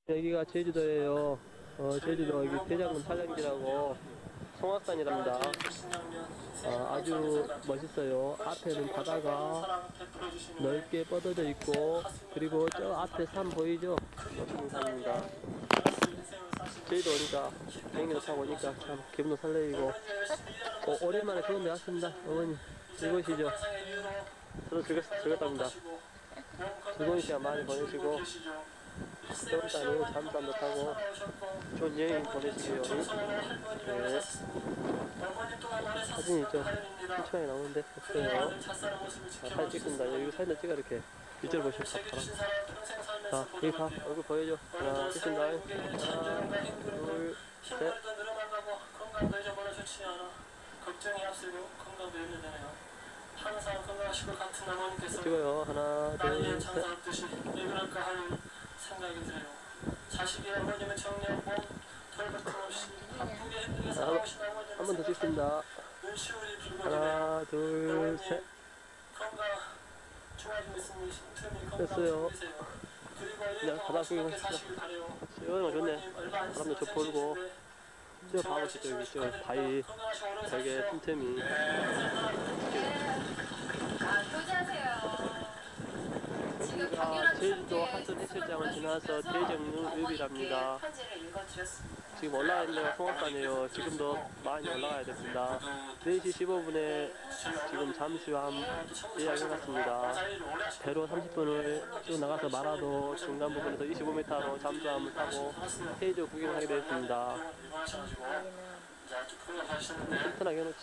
여기가 제주도예요. 제주도 여기 대장군 산령지라고 성악산이랍니다. 아주 멋있어요. 앞에는 바다가 넓게 뻗어져 있고, 그리고 저 앞에 산 보이죠? 멋진 산입니다. 제주도 오니까 비행기도 타고 오니까 참 기분도 설레이고, 오랜만에 좋은 데 왔습니다. 어머니 즐거우시죠? 저도 즐겁답니다. 즐거운 시간 많이 보내시고 일단은 잠수함도 타고 좋은 여행 보내시고요. 네. 사진이 좀 훔쳐나게 나오는데 없어요. 사진 찍습니다. 여기 사진도 찍어 이렇게 밑줄 보시면 바로. 자, 여기 가. 얼굴 보여줘. 하나, 찍습니다. 하나, 둘, 셋. 걱정이 앞서고 건강도 연료되네요. 항상 건강하시고 같은 어머니께서 찍어요. 하나, 둘, 셋. 왜 그럴까 하는 생각이 들어요. 자식이 어머님은 정리하고 털같은 없이 바쁘게 힘들게 살아오신 어머님을 한 번 더 찍습니다. 눈시울이 붉어지네요. 하나, 둘, 셋. 건강 좋아지고 있으니 틈이 건강 되세요. 그리고 바다 구경 하십시다. 시원하고 좋네. 바람도 저 불고 저 봐보시죠. 여기 저 바위 되게 틈틈이. 제주도 하천 해수욕장을 지나서 대정읍이랍니다. 지금 올라가 있는 데가 송악산이에요. 지금도 많이 올라가야 됩니다. 4시 15분에 지금 잠수함 예약해놨습니다. 배로 30분을 쭉 나가서 마라도 중간 부분에서 25m로 잠수함을 타고 해저 구경하게 되었습니다. 튼튼하게 해놓지.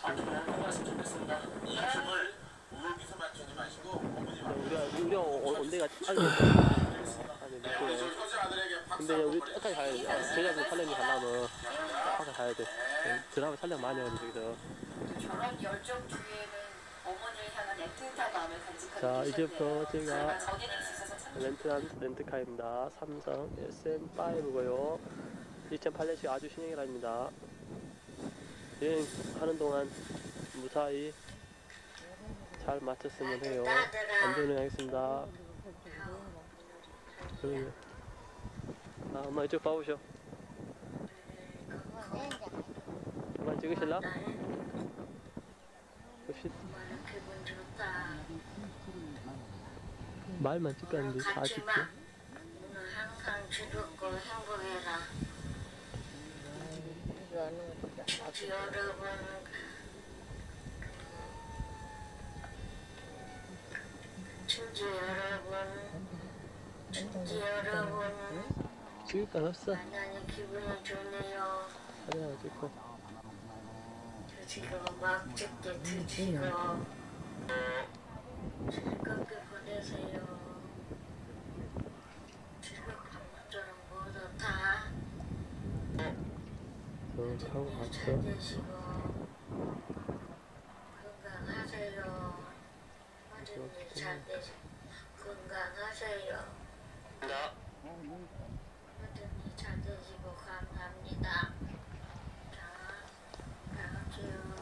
우리가 온 데가 아직 늦어요. 근데 우리 끝까지 가야 돼. 대장군 산령지 가려면 끝까지 가야 돼. 드라마 촬영 많이 하거든 저기서. 저런 열정 뒤에는 어머니를 향한 애틋한 마음을 간직하고 자, 이제부터 제가 계셨네요. 렌트카입니다. 삼성 SM5고요. 2008년식 아주 신형이랍니다. 여행하는 동안 무사히 잘 마쳤으면 해요. 안전운행 하겠습니다. 엄마 이쪽 봐보셔. 그만 찍으실라? 말만 찍었는데 다 찍게. 오늘 항상 즐겁고 행복해라. 여러분 춘지 여러분 찍을 건 없어. 만나니 기분이 좋네요. 사진 하나 찍고. 지금 막 찍게 드시고 즐겁게 보내세요. 즐겁게 모처럼 모두 다 하고 갔어. 잘 되시고 건강하세요. 어른이 잘 되시고 건강하세요. 어른이 잘 되시고 감사합니다. 자, 나갈게요.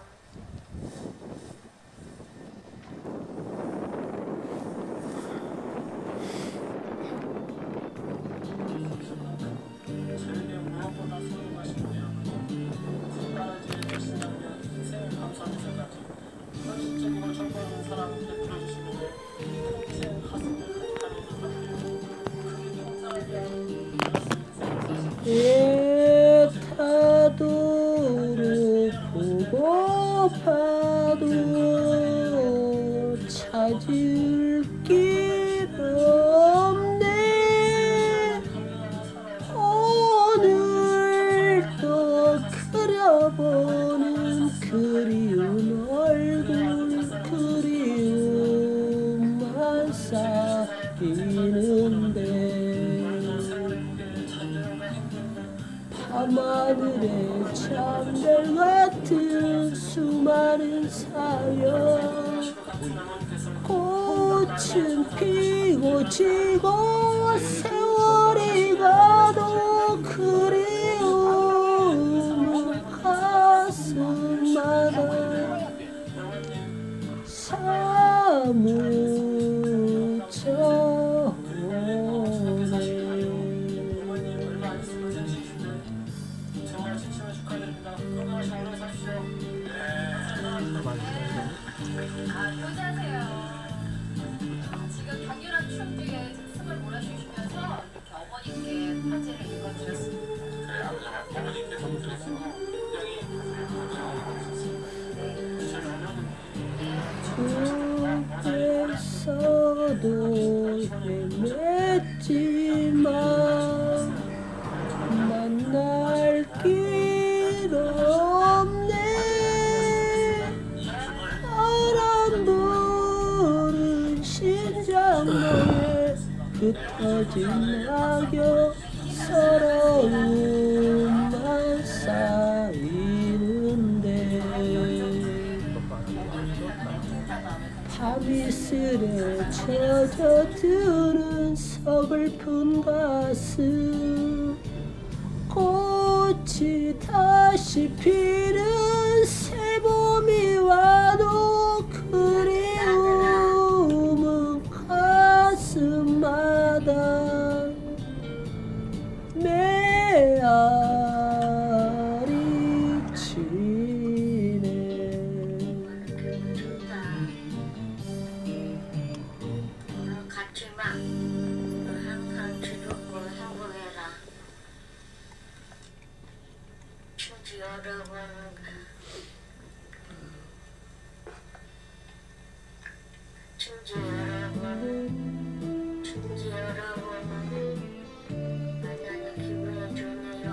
저에게 무엇보다 소중하신 우리 어머니, 손가락질 신장면 인생을 감사하면서까지 헌신적이고 정성인 사랑 베풀어 주시기에 평생 가슴을 가리는 것 같아요. 타도록 보고파도 찾을 길 없네. 오늘도 그려보는 그리운 얼굴 그리움만 쌓이는데 밤하늘에 참별 같은 수많은 사연 꽃은 피고 지고 세월이 가도 그리움은 가슴마다 사무쳐 편지를 읽어드렸습니다. 그래, 어머니께서 들으시고 굉장히 꿈에서도 헤맸지만 만날 길 없네. 바람 부는 심장 너의 흩어진 낙엽 서러움만 쌓이는데 밤이슬에 젖어드는 서글픈 가슴 꽃이 다시 피는 새봄이 와도 그리움은 가슴마다 메아리 치네. 같지만 항상 즐겁고 행복해라. 친구 여러분, 친구 여러분, 만나니 기분이 좋네요.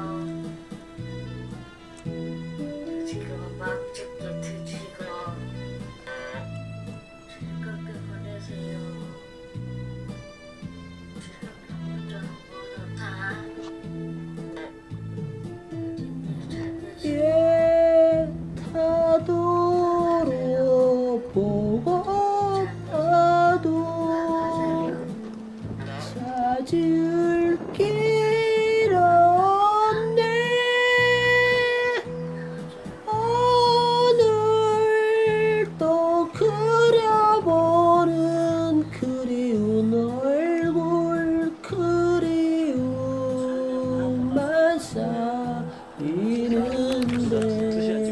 지금 막 춥게 드시고 즐겁게 보내세요. 타도록 보고 봐도 찾을 길 없네. 오늘 또 그려보는 그리운 얼굴 그리움만 쌓이는데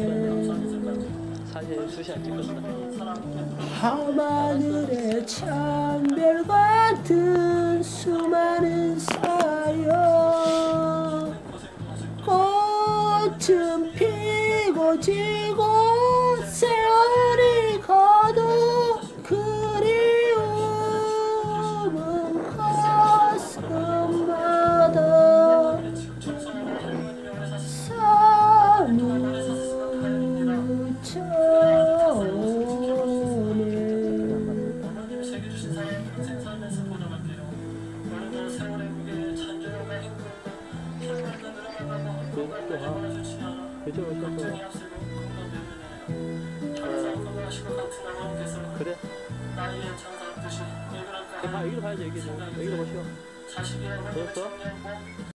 밤하늘에 참별 같은 수많은 사연 꽃은 피고 지고 세월이 가도 그리움은 가슴마다 어머님 새겨주신 사랑 평생 살면서 보답할게요. 오늘도 세월의 무게에 잔존함과 행복과 힘을 늘어나가고 건강을 마주치며 걱정이 앞서고 건강되었네요. 항상 건강하시고 같은 어머니께서 그래. 나이에 장사했듯이 일그랄까 여기로 가야지. 여기로 보시오. 자식이 어머니를 됐어? 정리하고